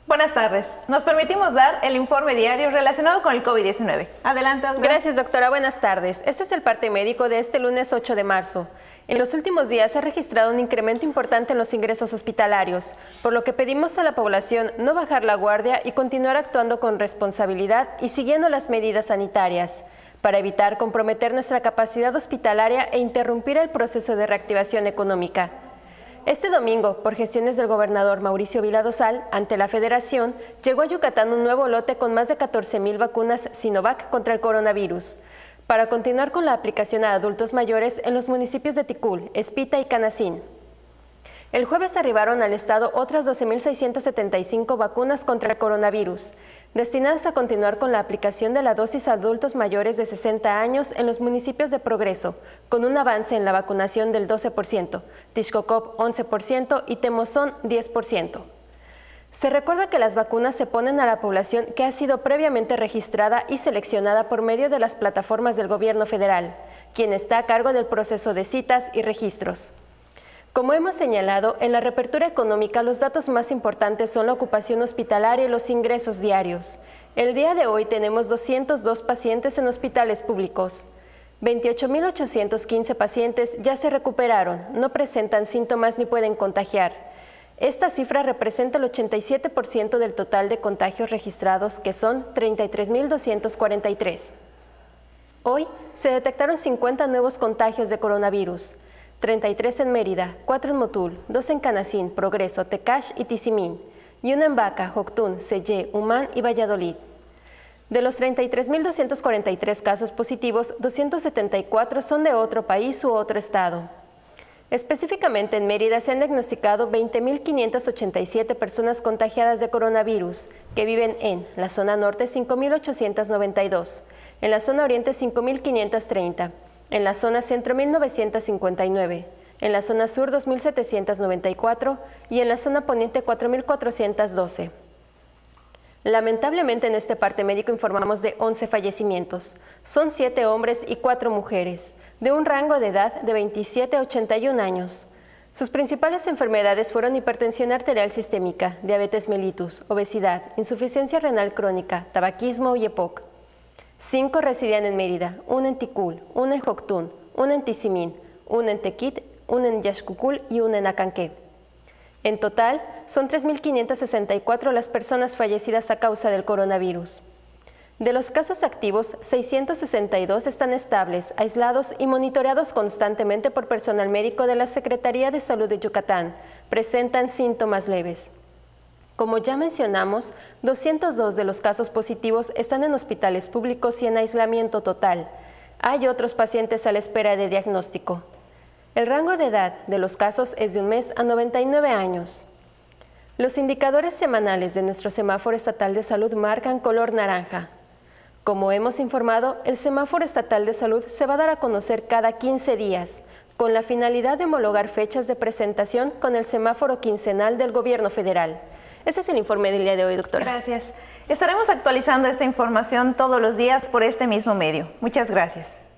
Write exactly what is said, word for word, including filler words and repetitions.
Buenas tardes. Nos permitimos dar el informe diario relacionado con el COVID diecinueve. Adelante, doctora. Gracias, doctora. Buenas tardes. Este es el parte médico de este lunes ocho de marzo. En los últimos días se ha registrado un incremento importante en los ingresos hospitalarios, por lo que pedimos a la población no bajar la guardia y continuar actuando con responsabilidad y siguiendo las medidas sanitarias, para evitar comprometer nuestra capacidad hospitalaria e interrumpir el proceso de reactivación económica. Este domingo, por gestiones del gobernador Mauricio Vila Dosal, ante la Federación, llegó a Yucatán un nuevo lote con más de catorce mil vacunas Sinovac contra el coronavirus, para continuar con la aplicación a adultos mayores en los municipios de Ticul, Espita y Canacín. El jueves arribaron al estado otras doce mil seiscientas setenta y cinco vacunas contra el coronavirus, destinadas a continuar con la aplicación de la dosis a adultos mayores de sesenta años en los municipios de Progreso, con un avance en la vacunación del doce por ciento, Tixcocop once por ciento y Temozón diez por ciento. Se recuerda que las vacunas se ponen a la población que ha sido previamente registrada y seleccionada por medio de las plataformas del gobierno federal, quien está a cargo del proceso de citas y registros. Como hemos señalado, en la reapertura económica los datos más importantes son la ocupación hospitalaria y los ingresos diarios. El día de hoy tenemos doscientos dos pacientes en hospitales públicos. veintiocho mil ochocientos quince pacientes ya se recuperaron, no presentan síntomas ni pueden contagiar. Esta cifra representa el ochenta y siete por ciento del total de contagios registrados, que son treinta y tres mil doscientos cuarenta y tres. Hoy se detectaron cincuenta nuevos contagios de coronavirus. treinta y tres en Mérida, cuatro en Motul, dos en Canacín, Progreso, Tecash y Tizimín, y uno en Baca, Joctún, Sellé, Humán y Valladolid. De los treinta y tres mil doscientos cuarenta y tres casos positivos, doscientos setenta y cuatro son de otro país u otro estado. Específicamente en Mérida se han diagnosticado veinte mil quinientas ochenta y siete personas contagiadas de coronavirus, que viven en la zona norte cinco mil ochocientos noventa y dos, en la zona oriente cinco mil quinientos treinta, en la zona centro mil novecientos cincuenta y nueve, en la zona sur dos mil setecientos noventa y cuatro y en la zona poniente cuatro mil cuatrocientos doce. Lamentablemente en este parte médico informamos de once fallecimientos. Son siete hombres y cuatro mujeres, de un rango de edad de veintisiete a ochenta y un años. Sus principales enfermedades fueron hipertensión arterial sistémica, diabetes mellitus, obesidad, insuficiencia renal crónica, tabaquismo y E P O C. Cinco residían en Mérida, uno en Ticul, uno en Joctún, uno en Tizimín, uno en Tequit, uno en Yaxcucul y uno en Acanqué. En total, son tres mil quinientas sesenta y cuatro las personas fallecidas a causa del coronavirus. De los casos activos, seiscientos sesenta y dos están estables, aislados y monitoreados constantemente por personal médico de la Secretaría de Salud de Yucatán. Presentan síntomas leves. Como ya mencionamos, doscientos dos de los casos positivos están en hospitales públicos y en aislamiento total. Hay otros pacientes a la espera de diagnóstico. El rango de edad de los casos es de un mes a noventa y nueve años. Los indicadores semanales de nuestro semáforo estatal de salud marcan color naranja. Como hemos informado, el semáforo estatal de salud se va a dar a conocer cada quince días, con la finalidad de homologar fechas de presentación con el semáforo quincenal del gobierno federal. Ese es el informe del día de hoy, doctora. Gracias. Estaremos actualizando esta información todos los días por este mismo medio. Muchas gracias.